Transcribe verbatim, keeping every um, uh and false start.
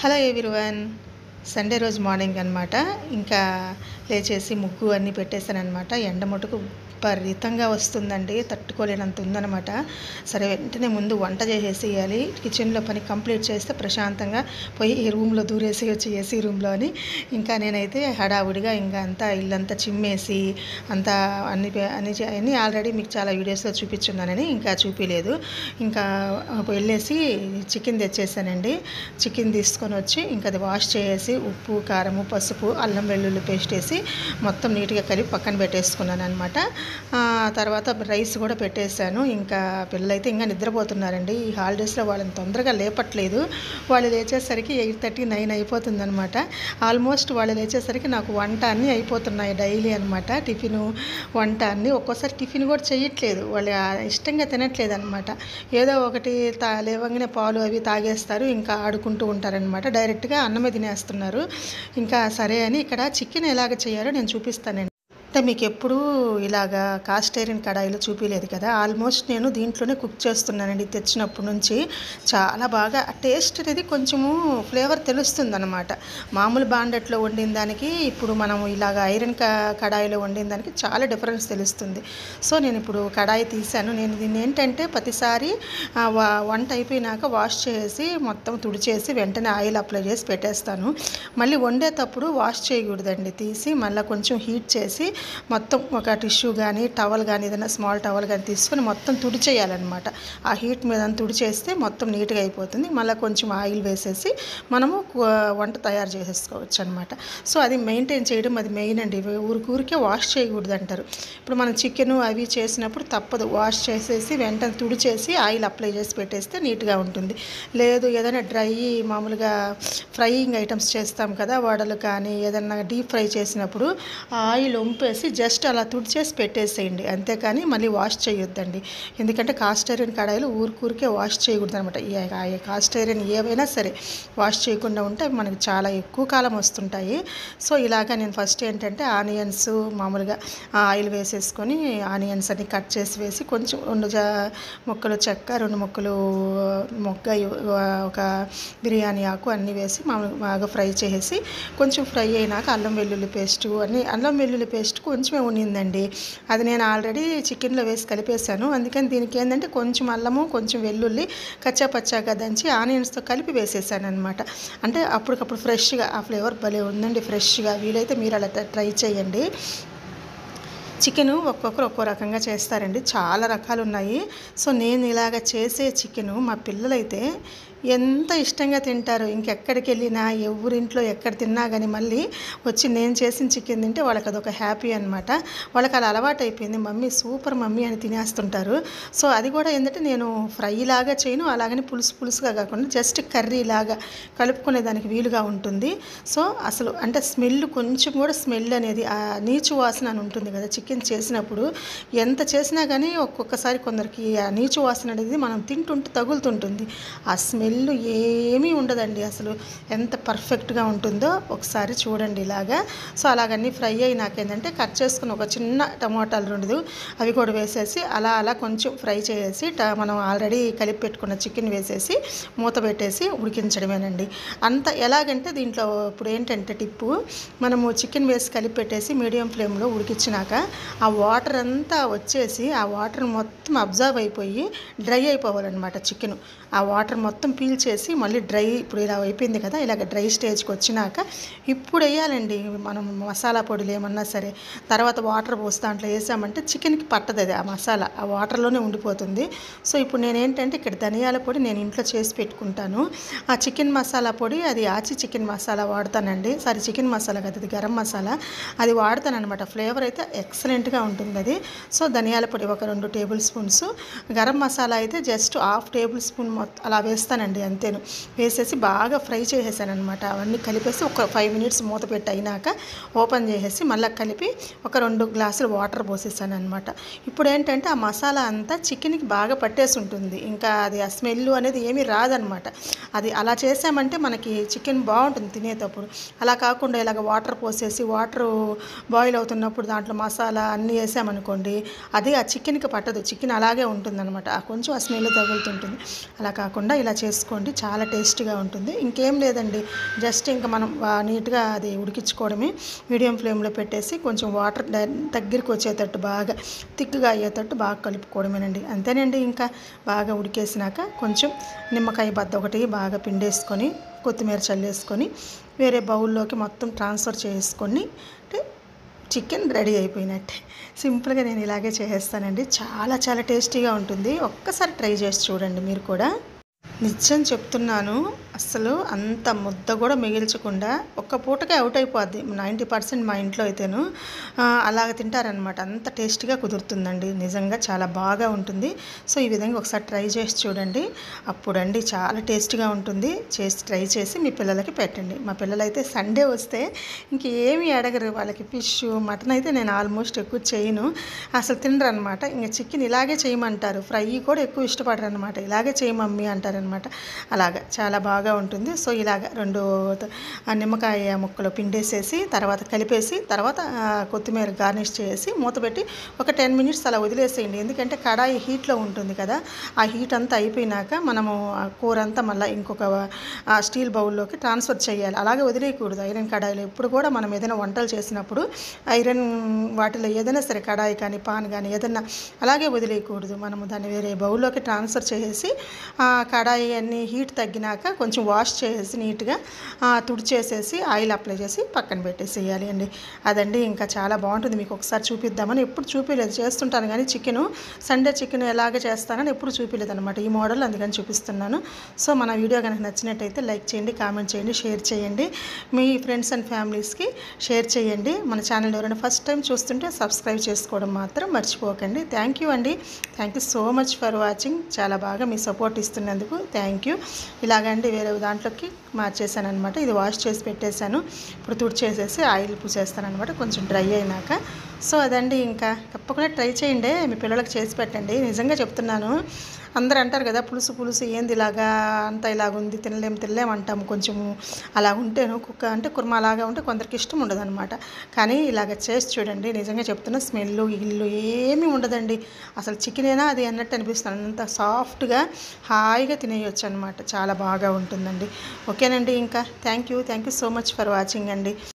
Hello everyone. Sunday రోజు morning అనమాట. ఇంకా లేచేసి ముగ్గు అన్నీ పెట్టేశానమాట. ఎండ మటుకు విపరీతంగా వస్తుందండి, తట్టుకోలేనంత ఉందనమాట. సరే వెంటనే ముందు వంట చేసేసేయాలి, కిచెన్లో పని కంప్లీట్ చేస్తే ప్రశాంతంగా పోయి ఈ రూమ్లో దూరేసేయచ్చు, ఏసీ రూమ్లో అని. ఇంకా నేనైతే హడావుడిగా ఇంకా అంతా ఇల్లంతా చిమ్మేసి అంతా అన్ని అన్ని అన్నీ ఆల్రెడీ మీకు చాలా వీడియోస్లో చూపించున్నానని ఇంకా చూపించలేదు. ఇంకా వెళ్ళేసి చికెన్ తెచ్చేసానండి. చికెన్ తీసుకొని వచ్చి ఇంకా అది వాష్ చేసి ఉప్పు, కారము, పసుపు, అల్లం వెల్లుల్లి పేస్ట్ వేసి మొత్తం నీట్గా కలిపి పక్కన పెట్టేసుకున్నాను అనమాట. తర్వాత రైస్ కూడా పెట్టేశాను. ఇంకా పిల్లలైతే ఇంకా నిద్రపోతున్నారండి. ఈ హాలిడేస్లో వాళ్ళని తొందరగా లేపట్లేదు. వాళ్ళు లేచేసరికి ఎయిట్ థర్టీ నైన్ అయిపోతుందనమాట. ఆల్మోస్ట్ వాళ్ళు లేచేసరికి నాకు వంట అన్నీ అయిపోతున్నాయి డైలీ అనమాట. టిఫిను, వంట అన్నీ. ఒక్కోసారి టిఫిన్ కూడా చేయట్లేదు, వాళ్ళు ఇష్టంగా తినట్లేదు అనమాట. ఏదో ఒకటి తా లేవగానే పాలు అవి తాగేస్తారు, ఇంకా ఆడుకుంటూ ఉంటారనమాట. డైరెక్ట్గా అన్నమే తినేస్తున్నారు. ఇంకా సరే అని ఇక్కడ చికెన్ ఎలాగ చేయాలో నేను చూపిస్తానండి. అంటే మీకు ఎప్పుడూ ఇలాగా కాస్ట్ ఐరన్ కడాయిలో చూపించలేదు కదా. ఆల్మోస్ట్ నేను దీంట్లోనే కుక్ చేస్తున్నానండి తెచ్చినప్పటి నుంచి. చాలా బాగా టేస్ట్ అనేది కొంచెము ఫ్లేవర్ తెలుస్తుంది అనమాట. మామూలు బాండెట్లో వండిన దానికి ఇప్పుడు మనం ఇలాగ ఐరన్ కడాయిలో వండిన దానికి చాలా డిఫరెన్స్ తెలుస్తుంది. సో నేను ఇప్పుడు కడాయి తీసాను. నేను దీన్ని ఏంటంటే ప్రతిసారి వంట అయిపోయినాక వాష్ చేసి మొత్తం తుడిచేసి వెంటనే ఆయిల్ అప్లై చేసి పెట్టేస్తాను. మళ్ళీ వండేటప్పుడు వాష్ చేయకూడదండి, తీసి మళ్ళీ కొంచెం హీట్ చేసి మొత్తం ఒక టిష్యూ కానీ టవల్ కానీ ఏదైనా స్మాల్ టవల్ కానీ తీసుకొని మొత్తం తుడిచేయాలన్నమాట. ఆ హీట్ మీద తుడిచేస్తే మొత్తం నీట్గా అయిపోతుంది. మళ్ళీ కొంచెం ఆయిల్ వేసేసి మనము వంట తయారు చేసేసుకోవచ్చు అనమాట. సో అది మెయింటైన్ చేయడం అది మెయిన్ అండి. ఊరికి ఊరికే వాష్ చేయకూడదు అంటారు. ఇప్పుడు మనం చికెన్ అవి చేసినప్పుడు తప్పదు, వాష్ చేసేసి వెంటనే తుడిచేసి ఆయిల్ అప్లై చేసి పెట్టేస్తే నీట్గా ఉంటుంది. లేదు ఏదైనా డ్రై మామూలుగా ఫ్రైయింగ్ ఐటమ్స్ చేస్తాం కదా, వడలు కానీ ఏదైనా డీప్ ఫ్రై చేసినప్పుడు ఆయిల్ వంపేసి జస్ట్ అలా తుడిచేసి పెట్టేసేయండి, అంతేకాని మళ్ళీ వాష్ చేయొద్దండి. ఎందుకంటే కాస్ట్ ఐరన్ కడాయిలు ఊరికూరికే వాష్ చేయకూడదు అనమాట. ఈ కాస్ట్ ఐరన్ ఏవైనా సరే వాష్ చేయకుండా ఉంటే అవి మనకి చాలా ఎక్కువ కాలం వస్తుంటాయి. సో ఇలాగా నేను ఫస్ట్ ఏంటంటే ఆనియన్స్ మామూలుగా ఆయిల్ వేసేసుకొని ఆనియన్స్ అన్ని కట్ చేసి వేసి కొంచెం రెండు జా ముక్కలు చెక్క, రెండు ముక్కలు మొగ్గ, ఒక బిర్యానీ ఆకు అన్నీ వేసి మామూలుగా బాగా ఫ్రై చేసి కొంచెం ఫ్రై అయినాక అల్లం వెల్లుల్లి పేస్టు అన్నీ అల్లం వెల్లుల్లి పేస్ట్ కొంచెమే ఉండిందండి. అది నేను ఆల్రెడీ చికెన్లో వేసి కలిపేశాను. అందుకని దీనికి ఏంటంటే కొంచెం అల్లము, కొంచెం వెల్లుల్లి కచ్చా పచ్చాగా దంచి ఆనియన్స్తో కలిపి వేసేసాను అనమాట. అంటే అప్పటికప్పుడు ఫ్రెష్గా ఆ ఫ్లేవర్ భలే ఉందండి, ఫ్రెష్గా. వీలైతే మీరు అలా ట్రై చేయండి. చికెను ఒక్కొక్కరు ఒక్కో రకంగా చేస్తారండి, చాలా రకాలు ఉన్నాయి. సో నేను ఇలాగ చేసే చికెను మా పిల్లలైతే ఎంత ఇష్టంగా తింటారు. ఇంకెక్కడికి వెళ్ళినా ఎవరింట్లో ఎక్కడ తిన్నా కానీ మళ్ళీ వచ్చి నేను చేసిన చికెన్ తింటే వాళ్ళకి అదొక హ్యాపీ అనమాట. వాళ్ళకి అలా అలవాటు అయిపోయింది, మమ్మీ సూపర్ మమ్మీ అని తినేస్తుంటారు. సో అది కూడా ఏంటంటే నేను ఫ్రై లాగా చేయను, అలాగని పులుసు పులుసుగా కాకుండా జస్ట్ కర్రీ లాగా కలుపుకునే దానికి వీలుగా ఉంటుంది. సో అసలు అంటే స్మెల్ కొంచెం కూడా స్మెల్ అనేది ఆ నీచు వాసన అని ఉంటుంది కదా చికెన్ చేసినప్పుడు. ఎంత చేసినా కానీ ఒక్కొక్కసారి కొందరికి ఆ నీచు వాసన అనేది మనం తింటుంటే తగులుతుంటుంది. ఆ స్మెల్ ఏమీ ఉండదండి, అసలు ఎంత పర్ఫెక్ట్గా ఉంటుందో ఒకసారి చూడండి ఇలాగా. సో అలాగన్నీ ఫ్రై అయ్యి నాకేంటంటే కట్ చేసుకుని ఒక చిన్న టమాటాలు రెండు అవి కూడా వేసేసి అలా అలా కొంచెం ఫ్రై చేసి మనం ఆల్రెడీ కలిపి పెట్టుకున్న చికెన్ వేసేసి మూత పెట్టేసి ఉడికించడమేనండి. అంత ఎలాగంటే దీంట్లో ఇప్పుడు ఏంటంటే టిప్పు, మనము చికెన్ వేసి కలిపి పెట్టేసి మీడియం ఫ్లేమ్లో ఉడికించినాక ఆ వాటర్ అంతా వచ్చేసి ఆ వాటర్ మొత్తం అబ్జర్వ్ అయిపోయి డ్రై అయిపోవాలన్నమాట చికెన్. ఆ వాటర్ మొత్తం పీల్ చేసి మళ్ళీ డ్రై, ఇప్పుడు ఇలా అయిపోయింది కదా, ఇలాగ డ్రై స్టేజ్కి వచ్చినాక ఇప్పుడు వేయాలండి మనం మసాలా పొడులు ఏమన్నా సరే. తర్వాత వాటర్ పోసి దాంట్లో వేసామంటే చికెన్కి పట్టదు అది, ఆ మసాలా ఆ వాటర్లోనే ఉండిపోతుంది. సో ఇప్పుడు నేనేంటంటే ఇక్కడ ధనియాల పొడి నేను ఇంట్లో చేసి పెట్టుకుంటాను. ఆ చికెన్ మసాలా పొడి అది ఆచి చికెన్ మసాలా వాడతానండి. సారీ చికెన్ మసాలా కదా, అది గరం మసాలా, అది వాడతాను అనమాట. ఫ్లేవర్ అయితే ఎక్సలెంట్గా ఉంటుంది అది. సో ధనియాల పొడి ఒక రెండు టేబుల్ స్పూన్స్, గరం మసాలా అయితే జస్ట్ హాఫ్ టేబుల్ స్పూన్ మొత్తం అలా వేస్తానండి, అంతేను. వేసేసి బాగా ఫ్రై చేసేసాను అనమాట. అవన్నీ కలిపేసి ఒక ఫైవ్ మినిట్స్ మూత పెట్టి అయినాక ఓపెన్ చేసేసి మళ్ళీ కలిపి ఒక రెండు గ్లాసులు వాటర్ పోసేసాను అనమాట. ఇప్పుడు ఏంటంటే ఆ మసాలా అంతా చికెన్కి బాగా పట్టేసి ఉంటుంది, ఇంకా అది ఆ స్మెల్ అనేది ఏమీ రాదనమాట. అది అలా చేసామంటే మనకి చికెన్ బాగుంటుంది తినేటప్పుడు. అలా కాకుండా ఇలాగ వాటర్ పోసేసి వాటర్ బాయిల్ అవుతున్నప్పుడు దాంట్లో మసాలా అన్నీ వేసామనుకోండి, అది ఆ చికెన్కి పట్టదు, చికెన్ అలాగే ఉంటుందన్నమాట, కొంచెం ఆ స్మెల్ తగులుతుంటుంది. అలా కాకుండా ఇలా చేసుకుంటే చేసుకోండి, చాలా టేస్టీగా ఉంటుంది. ఇంకేం లేదండి, జస్ట్ ఇంకా మనం నీట్గా అది ఉడికించుకోవడమే. మీడియం ఫ్లేమ్లో పెట్టేసి కొంచెం వాటర్ దగ్గరికి వచ్చేటట్టు బాగా థిక్గా అయ్యేటట్టు బాగా కలుపుకోవడమేనండి. అంతేనండి, ఇంకా బాగా ఉడికేసినాక కొంచెం నిమ్మకాయ బద్ద ఒకటి బాగా పిండేసుకొని కొత్తిమీర చల్లేసుకొని వేరే బౌల్లోకి మొత్తం ట్రాన్స్ఫర్ చేసుకొని చికెన్ రెడీ అయిపోయినట్టే. సింపుల్గా నేను ఇలాగే చేసేస్తానండి. చాలా చాలా టేస్టీగా ఉంటుంది. ఒక్కసారి ట్రై చేసి చూడండి మీరు కూడా. నిజం చెప్తున్నాను, అసలు అంత ముద్ద కూడా మిగిల్చకుండా ఒక్క పూటకే అవుట్ అయిపోద్ది నైంటీ పర్సెంట్ మా ఇంట్లో అయితేను. అలాగ తింటారనమాట. అంత టేస్టీగా కుదురుతుందండి, నిజంగా చాలా బాగా ఉంటుంది. సో ఈ విధంగా ఒకసారి ట్రై చేసి చూడండి, అప్పుడండి చాలా టేస్టీగా ఉంటుంది. చేసి ట్రై చేసి మీ పిల్లలకి పెట్టండి. మా పిల్లలైతే సండే వస్తే ఇంకేమీ అడగరు. వాళ్ళకి ఫిష్ మటన్ అయితే నేను ఆల్మోస్ట్ ఎక్కువ చేయను, అసలు తినరు అనమాట. ఇంకా చికెన్ ఇలాగే చేయమంటారు, ఫ్రై కూడా ఎక్కువ ఇష్టపడరు అనమాట. ఇలాగే చేయి మమ్మీ అంటారనమాట. అలాగా చాలా బాగా ఉంటుంది. సో ఇలాగ రెండు నిమ్మకాయ ముక్కలు పిండేసేసి తర్వాత కలిపేసి తర్వాత కొత్తిమీర గార్నిష్ చేసి మూత పెట్టి ఒక టెన్ మినిట్స్ అలా వదిలేసేయండి. ఎందుకంటే కడాయి హీట్లో ఉంటుంది కదా, ఆ హీట్ అంతా అయిపోయినాక మనము కూర అంతా మళ్ళీ ఇంకొక స్టీల్ బౌల్లోకి ట్రాన్స్ఫర్ చేయాలి. అలాగే వదిలేయకూడదు ఐరన్ కడాయిలో. ఎప్పుడు కూడా మనం ఏదైనా వంటలు చేసినప్పుడు ఐరన్ వాటిలో ఏదైనా సరే కడాయి కానీ పాన్ కానీ ఏదైనా అలాగే వదిలేయకూడదు. మనము దాన్ని వేరే బౌల్లోకి ట్రాన్స్ఫర్ చేసి కడాయి అన్నీ హీట్ తగ్గినాక కొంచెం వాష్ చేసి నీట్గా తుడిచేసేసి ఆయిల్ అప్లై చేసి పక్కన పెట్టేసేయాలి అండి. అదండి ఇంకా చాలా బాగుంటుంది. మీకు ఒకసారి చూపిద్దామని ఎప్పుడు చూపించలేదు, చేస్తుంటాను కానీ చికెను సండే చికెన్ ఎలాగ చేస్తానని ఎప్పుడు చూపించలేదు అనమాట ఈ మోడల్, అందుకని చూపిస్తున్నాను. సో మన వీడియో కనుక నచ్చినట్టయితే లైక్ చేయండి, కామెంట్ చేయండి, షేర్ చేయండి, మీ ఫ్రెండ్స్ అండ్ ఫ్యామిలీస్కి షేర్ చేయండి. మన ఛానల్ ఎవరైనా ఫస్ట్ టైం చూస్తుంటే సబ్స్క్రైబ్ చేసుకోవడం మాత్రం మర్చిపోకండి. థ్యాంక్ యూ అండి, thank you so much for watching. చాలా బాగా మీ సపోర్ట్ ఇస్తున్నందుకు థ్యాంక్ యూ. ఇలాగండి వేరే దాంట్లోకి మార్చేసాను అనమాట. ఇది వాష్ చేసి పెట్టేశాను, ఇప్పుడు తుడిచేసేసి ఆయిల్ పూసేస్తాను అనమాట కొంచెం డ్రై అయినాక. సో అదండి, ఇంకా తప్పకుండా ట్రై చేయండి, మీ పిల్లలకు చేసి పెట్టండి. నిజంగా చెప్తున్నాను, అందరూ అంటారు కదా పులుసు పులుసు ఏంది ఇలాగా అంతా ఇలాగుంది తినలేం తినలేం అంటాము. కొంచెము అలా ఉంటేను కుక్క అంటే కుర్మా అలాగా ఉంటే కొందరికి ఇష్టం ఉండదు అనమాట. కానీ ఇలాగ చేసి చూడండి, నిజంగా చెప్తున్నా స్మెల్ ఇల్లు ఏమీ ఉండదండి. అసలు చికెనేనా అది అన్నట్టు అనిపిస్తుంది. అంత సాఫ్ట్గా హాయిగా తినేయొచ్చు అనమాట. చాలా బాగా ఉంటుందండి. ఓకేనండి, ఇంకా thank you thank you so much for watching అండి.